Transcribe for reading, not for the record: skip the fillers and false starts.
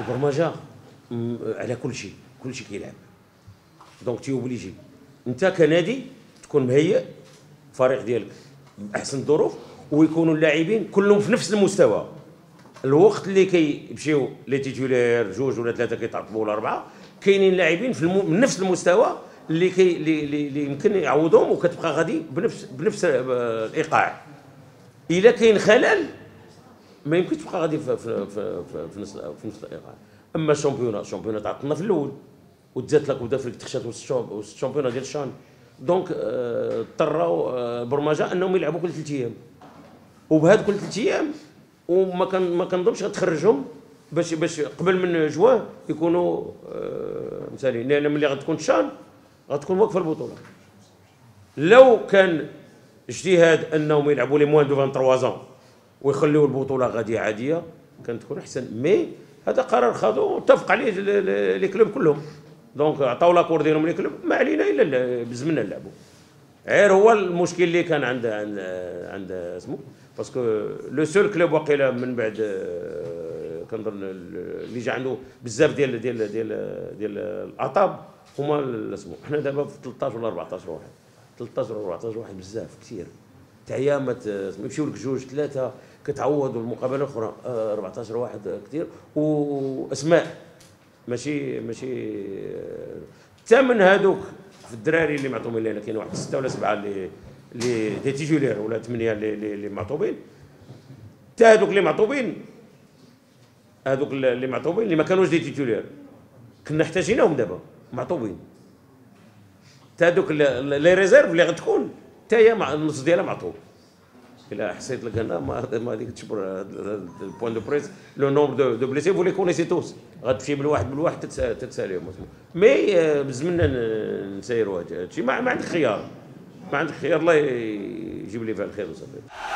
البرمجه على كل شيء كيلعب. دونك تيوبليجي انت كنادي تكون مهيئ الفريق ديالك باحسن الظروف، ويكونوا اللاعبين كلهم في نفس المستوى. الوقت اللي كيمشيو لي تيتولير جوج ولا ثلاثه كيتعطبوا ولا اربعه، كاينين لاعبين من نفس المستوى اللي يمكن يعوضهم، وكتبقى غادي بنفس الايقاع. الا كاين خلل ما يمكنش تبقى غادي في نفس الايقاع. اما الشامبيون تعطلنا في الاول، وتزاد لك ودا في التخشات والشامبيون ديال الشان. دونك اضطروا البرمجه انهم يلعبوا كل 3 ايام، وبهذا كل 3 ايام وما كنظنش غتخرجهم باش قبل من جواه يكونوا مثاليين، لان ملي غتكون شان غتكون واقفه البطوله. لو كان اجتهاد انهم يلعبوا لي موان دو 23 زون ويخليوا البطوله غاديه عاديه كانت تكون احسن. مي هذا قرار خذوه واتفق عليه لي كلوب كلهم. دونك عطاو لاكور ديالهم لي كلوب، ما علينا الا بزمنا نلعبوا. غير هو المشكل اللي كان عند اسمه، باسكو لو سول كلوب واقيلا من بعد كنظن اللي جا عنده بزاف ديال الاعطاب هما اسمه. حنا دابا في 13 ولا 14 واحد، 13 ولا 14 واحد بزاف كثير. تعيا يمشيو لك جوج ثلاثه كتعوض، والمقابله الاخرى 14 واحد كثير، واسماء ماشي حتى من هذوك في الدراري اللي معطوبين لنا. كاين واحد 6 ولا 7 اللي دي تيجولير ولا 8 اللي معطوبين. حتى هذوك اللي معطوبين، اللي ما كانوش دي تيتولير كنا احتاجيناهم دابا معطوبين. حتى هذوك لي ريزيرف اللي غتكون حتى هي النص ديالها معطوب. الا حسيت لك انا ما غاديك تشبر البوان دو بريس لو نومبر دو بليسي فو لي كونيسي توس. غتمشي بالواحد تتساليهم. مي بزمنا نسيروا هذا الشيء. ما عندك خيار، الله يجيب لي فيها الخير وصافي.